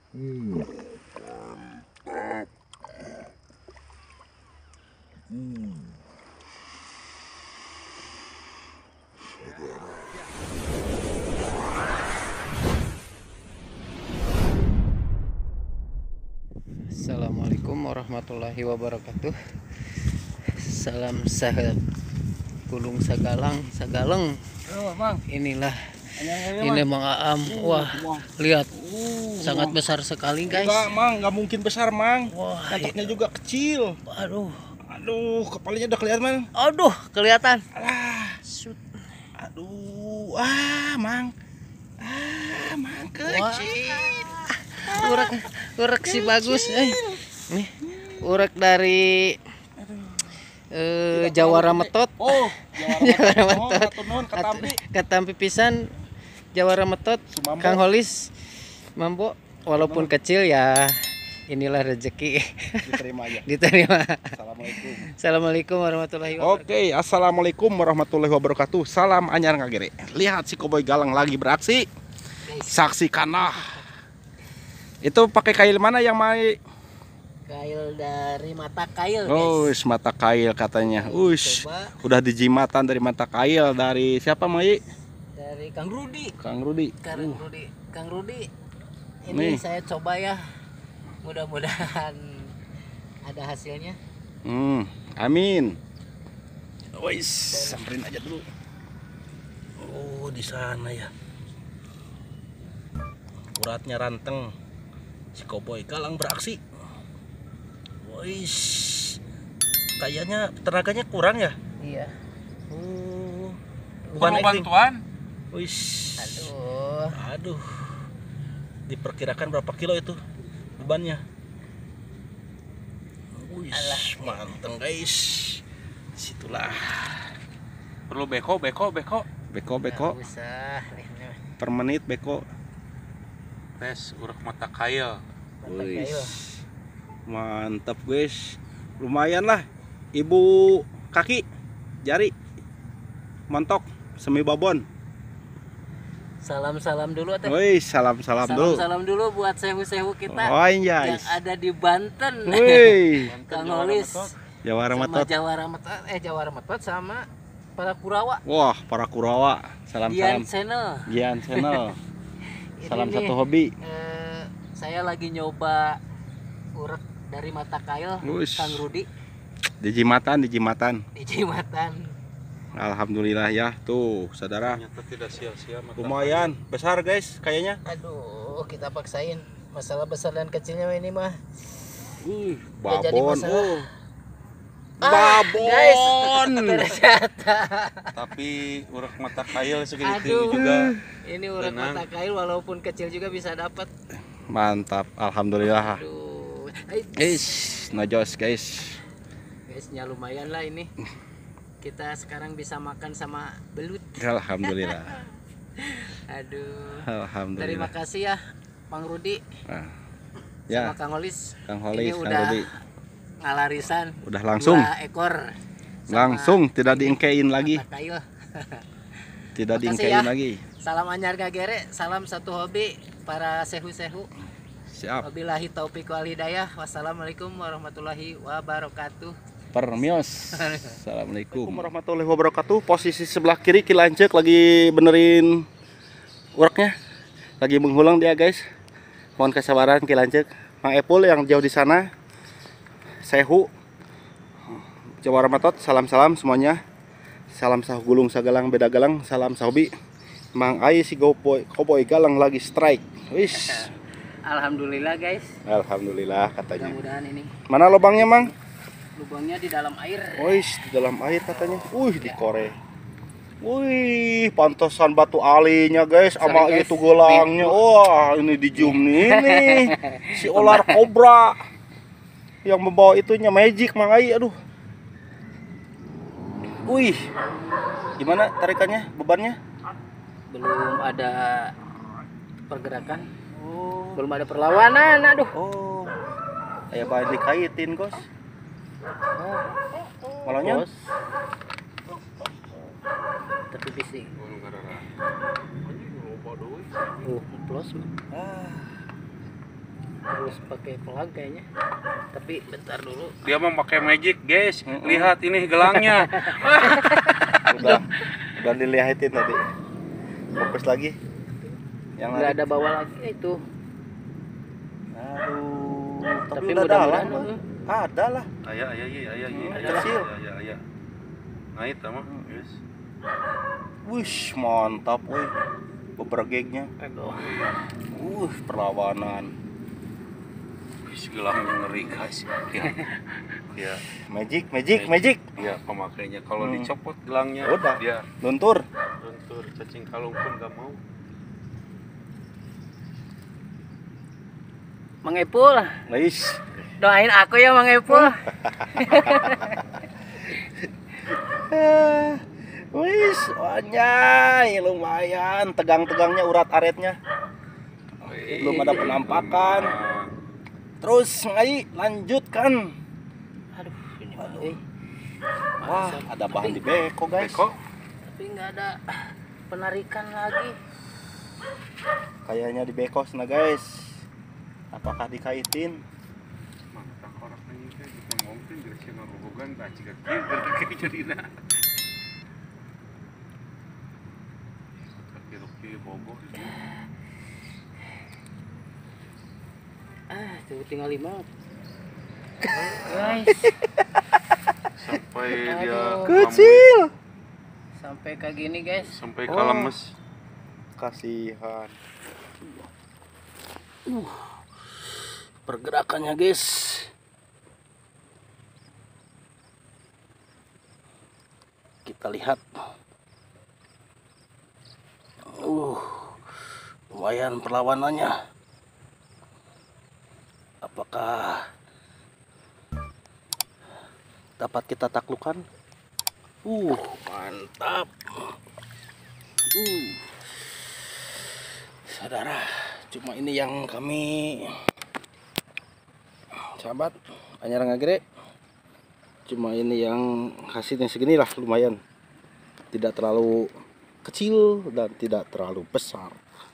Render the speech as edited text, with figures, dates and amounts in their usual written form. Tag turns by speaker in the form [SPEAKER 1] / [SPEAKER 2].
[SPEAKER 1] Hmm.
[SPEAKER 2] Assalamualaikum warahmatullahi wabarakatuh. Salam sahabat Gulung Sagaleng.
[SPEAKER 1] Oh, Mang.
[SPEAKER 2] Inilah
[SPEAKER 1] Ini,
[SPEAKER 2] ini Mang Aam. Wah, lihat sangat besar sekali, guys.
[SPEAKER 1] Enggak, Mang, nggak mungkin besar, Mang.
[SPEAKER 2] Wah,
[SPEAKER 1] Kantoknya juga kecil.
[SPEAKER 2] aduh.
[SPEAKER 1] Aduh, kepalanya udah kelihatan, Mang.
[SPEAKER 2] Aduh, kelihatan.
[SPEAKER 1] Alah,
[SPEAKER 2] Shoot.
[SPEAKER 1] aduh, Mang. Mang kecil.
[SPEAKER 2] Urak si bagus, Nih, urak dari Jawara Metot.
[SPEAKER 1] Oh,
[SPEAKER 2] Jawara Metot.
[SPEAKER 1] Nuhun, katampi.
[SPEAKER 2] Katampi pisan Jawara Metot.
[SPEAKER 1] Sumambo.
[SPEAKER 2] Kang Holis Mambo, walaupun kecil ya inilah rezeki.
[SPEAKER 1] Diterima aja.
[SPEAKER 2] Diterima.
[SPEAKER 1] Assalamualaikum.
[SPEAKER 2] Assalamualaikum warahmatullahi wabarakatuh.
[SPEAKER 1] Oke, assalamualaikum warahmatullahi wabarakatuh. Salam anyar ngagere. Lihat si Koboy Galang lagi beraksi. Saksikanlah. Itu pakai kail mana yang mai?
[SPEAKER 2] Kail dari mata kail, guys.
[SPEAKER 1] Oh, mata kail katanya. Ush,
[SPEAKER 2] Coba
[SPEAKER 1] udah dijimatan dari mata kail dari siapa Mai?
[SPEAKER 2] dari Kang Rudi.
[SPEAKER 1] Kang Rudi.
[SPEAKER 2] Kang Rudi.
[SPEAKER 1] Nih.
[SPEAKER 2] Ini saya coba ya. Mudah-mudahan ada hasilnya.
[SPEAKER 1] Amin. Wis, samperin aja dulu. Oh, di sana ya. Uratnya ranteng. Si Koboy Galang beraksi. Wis. Kayaknya tenaganya kurang ya?
[SPEAKER 2] Iya.
[SPEAKER 1] Oh.
[SPEAKER 3] Perlu bantuan?
[SPEAKER 1] Wis.
[SPEAKER 2] Aduh.
[SPEAKER 1] Diperkirakan berapa kilo itu bebannya? Wih,
[SPEAKER 2] Alah.
[SPEAKER 1] manteng guys. Situlah.
[SPEAKER 3] Perlu beko.
[SPEAKER 1] Beko.
[SPEAKER 2] Nggak usah. Nih,
[SPEAKER 1] Per menit beko.
[SPEAKER 3] Tes urak mata kail.
[SPEAKER 2] mata
[SPEAKER 1] Wih,
[SPEAKER 2] kail.
[SPEAKER 1] mantap guys. Lumayan lah. Ibu kaki, jari, montok, semi babon.
[SPEAKER 2] Salam-salam dulu teh.
[SPEAKER 1] Wih, salam-salam dulu.
[SPEAKER 2] Salam-salam dulu buat sewu-sewu kita
[SPEAKER 1] Oh
[SPEAKER 2] yang
[SPEAKER 1] yes.
[SPEAKER 2] ada di Banten.
[SPEAKER 1] Wih,
[SPEAKER 2] Kang Holis
[SPEAKER 1] Jawara
[SPEAKER 2] sama
[SPEAKER 1] Metot.
[SPEAKER 2] Jawara Metot sama para Kurawa.
[SPEAKER 1] Wah, para Kurawa. Salam-salam.
[SPEAKER 2] Gian Channel.
[SPEAKER 1] Gian Channel.
[SPEAKER 2] Ini
[SPEAKER 1] Salam
[SPEAKER 2] nih,
[SPEAKER 1] satu hobi.
[SPEAKER 2] saya lagi nyoba urat dari mata kail
[SPEAKER 1] Wush.
[SPEAKER 2] Kang Rudi
[SPEAKER 1] Dijimatan.
[SPEAKER 2] di Jimatan.
[SPEAKER 1] Alhamdulillah ya, tuh saudara.
[SPEAKER 3] Ternyata tidak sia-sia mata
[SPEAKER 1] Lumayan besar guys, kayaknya.
[SPEAKER 2] Aduh, kita paksain. Masalah besar dan kecilnya ini mah.
[SPEAKER 1] Babon.
[SPEAKER 2] jadi masalah.
[SPEAKER 1] Oh. Babon.
[SPEAKER 2] Ternyata.
[SPEAKER 3] Tapi urak mata kail segitu
[SPEAKER 2] Aduh.
[SPEAKER 3] juga.
[SPEAKER 2] Ini urat
[SPEAKER 3] Tenang.
[SPEAKER 2] mata kail walaupun kecil juga bisa dapat.
[SPEAKER 1] Mantap, alhamdulillah.
[SPEAKER 2] Aduh.
[SPEAKER 1] Nojos guys.
[SPEAKER 2] Guysnya lumayan lah ini. Kita sekarang bisa makan sama belut.
[SPEAKER 1] Alhamdulillah.
[SPEAKER 2] Aduh.
[SPEAKER 1] Alhamdulillah.
[SPEAKER 2] Terima kasih ya Bang Rudi
[SPEAKER 1] Nah,
[SPEAKER 2] sama
[SPEAKER 1] ya,
[SPEAKER 2] Kang Holis.
[SPEAKER 1] Kang Holis,
[SPEAKER 2] Ini
[SPEAKER 1] Kang
[SPEAKER 2] udah
[SPEAKER 1] Rudi.
[SPEAKER 2] ngalarisan.
[SPEAKER 1] Udah langsung.
[SPEAKER 2] 2 ekor. sama
[SPEAKER 1] Langsung tidak diingkein lagi.
[SPEAKER 2] mata kail.
[SPEAKER 1] Tidak
[SPEAKER 2] Makasih
[SPEAKER 1] diingkein
[SPEAKER 2] ya.
[SPEAKER 1] lagi.
[SPEAKER 2] Salam anyar gagere, salam satu hobi para sehu-sehu.
[SPEAKER 1] Siap.
[SPEAKER 2] Wabillahi taufiq wal hidayah. Wassalamualaikum warahmatullahi wabarakatuh.
[SPEAKER 1] Permios. Assalamualaikum warahmatullahi wabarakatuh. Posisi sebelah kiri Kilancek lagi benerin uraknya. Lagi menghulang dia guys. Mohon kesabaran Kilancek. Mang Epul yang jauh di sana. Sehu. Jawara Metot, salam-salam semuanya. Salam sahu gulung sagalang beda galang, salam sahobi. Mang Ai si Koboy Galang lagi strike. Wis.
[SPEAKER 2] Alhamdulillah guys.
[SPEAKER 1] Alhamdulillah katanya.
[SPEAKER 2] Mudah-mudahan ini
[SPEAKER 1] Mana lubangnya, Mang?
[SPEAKER 2] lubangnya di dalam air.
[SPEAKER 1] Wih, di dalam air katanya. Di kore. Wih, pantesan batu alinya guys, sama
[SPEAKER 2] Sorry, guys.
[SPEAKER 1] itu gelangnya. Wah, ini di zoom nih. Ini si ular kobra yang membawa itunya magic, Mang Ai. Aduh. Wih. Gimana tarikannya, bebannya?
[SPEAKER 2] Belum ada pergerakan. Belum ada perlawanan. Aduh.
[SPEAKER 1] Oh. Kayak bahan dikaitin, Gos. Malahnya?
[SPEAKER 2] Bos. Tapi bising. Plus. harus pakai pelag kayaknya. Tapi bentar dulu.
[SPEAKER 3] Dia mau pakai magic, guys. Lihat ini gelangnya.
[SPEAKER 1] Udah dilihatin tadi. Fokus lagi. Yang
[SPEAKER 2] Nggak ada bawa lagi itu.
[SPEAKER 1] Aduh, tapi
[SPEAKER 2] Tapi
[SPEAKER 1] udah dalam.
[SPEAKER 2] mudah-mudahan,
[SPEAKER 1] Ada lah.
[SPEAKER 3] Ayah.
[SPEAKER 1] Kecil.
[SPEAKER 3] Ayah. Ngait sama, guys.
[SPEAKER 1] Wish, mantap, woi. Bebergegnya.
[SPEAKER 2] Aduh.
[SPEAKER 1] Perlawanan.
[SPEAKER 3] Wis gelangnya ngeri, guys. Ya.
[SPEAKER 1] Magic.
[SPEAKER 3] Ya, pemakainya kalau dicopot gelangnya
[SPEAKER 1] Udah.
[SPEAKER 3] dia
[SPEAKER 1] Luntur.
[SPEAKER 3] luntur, cacing kalung pun gak mau.
[SPEAKER 2] Mang Epul,
[SPEAKER 1] Nice.
[SPEAKER 2] doain aku ya Mang Epul.
[SPEAKER 1] Wis, anjay, lumayan. Tegang-tegangnya urat aretnya. Belum ada penampakan. Terus ngai lanjutkan.
[SPEAKER 2] Aduh, ini
[SPEAKER 1] Wah, ada bahan di beko, guys.
[SPEAKER 3] Beko?
[SPEAKER 2] tapi nggak ada penarikan lagi.
[SPEAKER 1] Kayaknya di beko sana, guys. Apakah dikaitin?
[SPEAKER 3] Mantap orang ini teh kita ngomongin geus cenah gogogan tah ciga kieu kayak jadina. Kaki bogo di sini.
[SPEAKER 2] Tuh tinggal 5. Guys,
[SPEAKER 3] Sampai dia
[SPEAKER 2] Aduh.
[SPEAKER 1] Kecil.
[SPEAKER 2] sampai kayak gini guys.
[SPEAKER 3] sampai kalemes.
[SPEAKER 1] Kasihan. Pergerakannya, guys. Kita lihat. Lumayan perlawanannya. Apakah dapat kita taklukkan? Mantap. Saudara, cuma ini yang kami sahabat Anyar Ngagre. Cuma ini yang hasilnya segini lah, lumayan. Tidak terlalu kecil dan tidak terlalu besar.